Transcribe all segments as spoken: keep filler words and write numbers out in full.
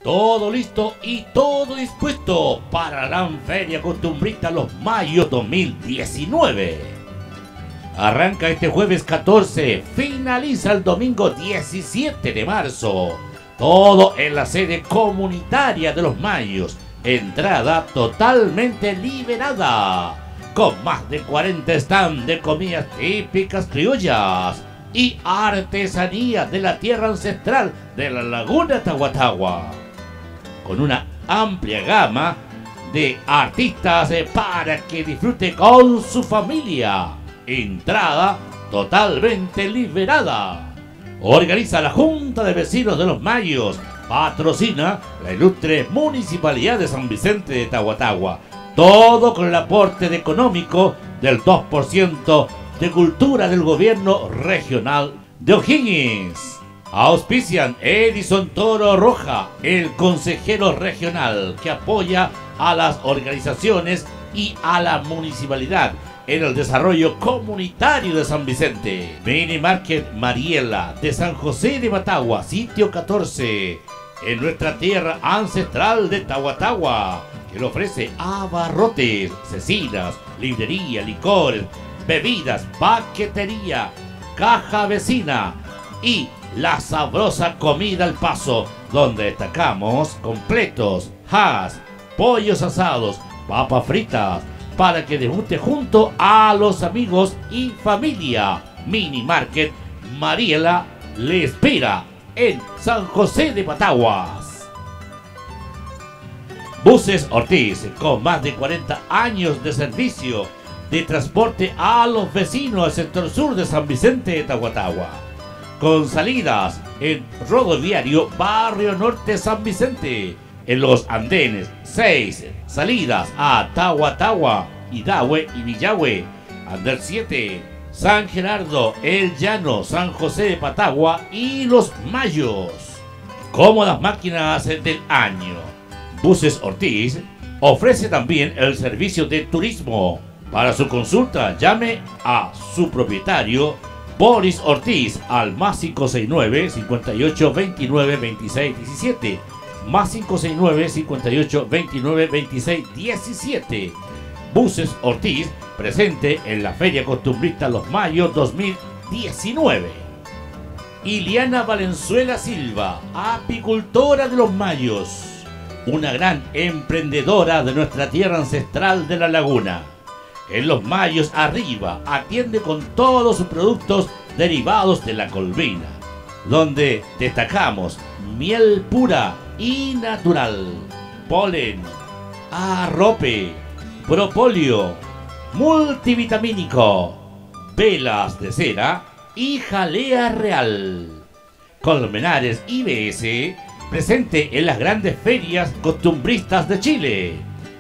Todo listo y todo dispuesto para la gran Feria Costumbrista Los Mayos dos mil diecinueve. Arranca este jueves catorce, finaliza el domingo diecisiete de marzo. Todo en la sede comunitaria de Los Mayos. Entrada totalmente liberada. Con más de cuarenta stands de comidas típicas criollas y artesanía de la tierra ancestral de la laguna Tahuatahua. Con una amplia gama de artistas para que disfrute con su familia. Entrada totalmente liberada. Organiza la Junta de Vecinos de Los Mayos. Patrocina la ilustre Municipalidad de San Vicente de Tahuatahua. Todo con el aporte económico del dos por ciento de cultura del gobierno regional de O'Higgins. Auspician Edison Toro Roja, el consejero regional que apoya a las organizaciones y a la municipalidad en el desarrollo comunitario de San Vicente. Mini Market Mariela de San José de Matagua, sitio catorce, en nuestra tierra ancestral de Tahuatahua, que le ofrece abarrotes, cecinas, librería, licores, bebidas, paquetería, caja vecina y la sabrosa comida al paso, donde destacamos completos, haas, pollos asados, papas fritas, para que deguste junto a los amigos y familia. Mini Market Mariela le espera en San José de Pataguas. Buses Ortiz, con más de cuarenta años de servicio de transporte a los vecinos del sector sur de San Vicente de Tahuatahua, con salidas en Rodoviario Barrio Norte San Vicente, en los andenes seis, salidas a Tahuatahua, Idahue y Villahue, Ander siete, San Gerardo, El Llano, San José de Patagua y Los Mayos. Cómodas máquinas del año. Buses Ortiz ofrece también el servicio de turismo. Para su consulta, llame a su propietario Boris Ortiz al más cinco seis nueve, cincuenta y ocho, veintinueve, veintiséis, diecisiete, más cinco seis nueve, cincuenta y ocho, veintinueve, veintiséis, diecisiete. Buses Ortiz, presente en la Feria Costumbrista Los Mayos dos mil diecinueve. Iliana Valenzuela Silva, apicultora de Los Mayos, una gran emprendedora de nuestra tierra ancestral de la laguna. En Los Mayos arriba atiende con todos sus productos derivados de la colmena, donde destacamos miel pura y natural, polen, arrope, propóleo, multivitamínico, velas de cera y jalea real. Colmenares I B S, presente en las grandes ferias costumbristas de Chile.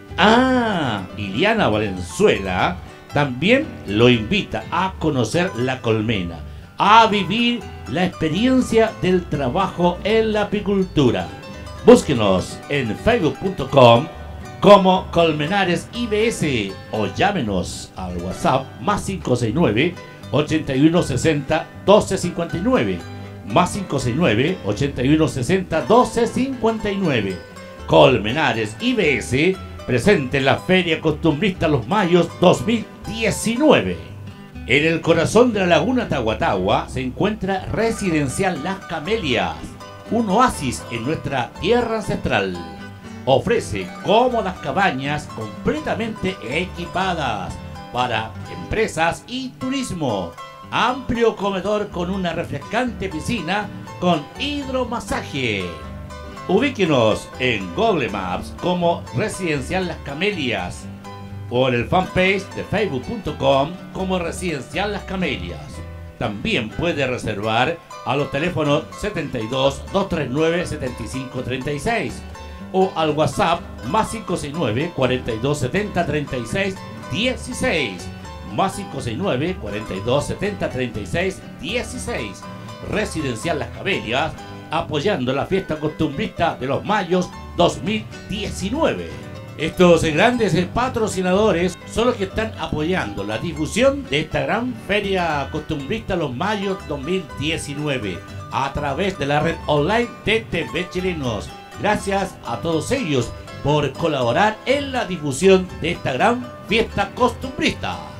Ah, Iliana Valenzuela también lo invita a conocer la colmena, a vivir la experiencia del trabajo en la apicultura. Búsquenos en facebook punto com como Colmenares I B S o llámenos al WhatsApp más cinco seis nueve, ochenta y uno sesenta, doce cincuenta y nueve, más cinco seis nueve, ochenta y uno sesenta, doce cincuenta y nueve. Colmenares I B S, presente en la Feria Costumbrista Los Mayos dos mil diecinueve. En el corazón de la laguna Tahuatahua se encuentra Residencial Las Camelias, un oasis en nuestra tierra ancestral. Ofrece cómodas cabañas completamente equipadas para empresas y turismo. Amplio comedor con una refrescante piscina con hidromasaje. Ubíquenos en Google Maps como Residencial Las Camelias o en el fanpage de facebook punto com como Residencial Las Camelias. También puede reservar a los teléfonos setenta y dos, doscientos treinta y nueve, setenta y cinco treinta y seis o al WhatsApp más cinco seis nueve, cuarenta y dos, setenta, treinta y seis, dieciséis, más cinco seis nueve, cuarenta y dos, setenta, treinta y seis, dieciséis. Residencial Las Camelias, apoyando la fiesta costumbrista de Los Mayos dos mil diecinueve. Estos grandes patrocinadores son los que están apoyando la difusión de esta gran feria costumbrista Los Mayos dos mil diecinueve a través de la red online de T V Chilenos Gracias a todos ellos por colaborar en la difusión de esta gran fiesta costumbrista.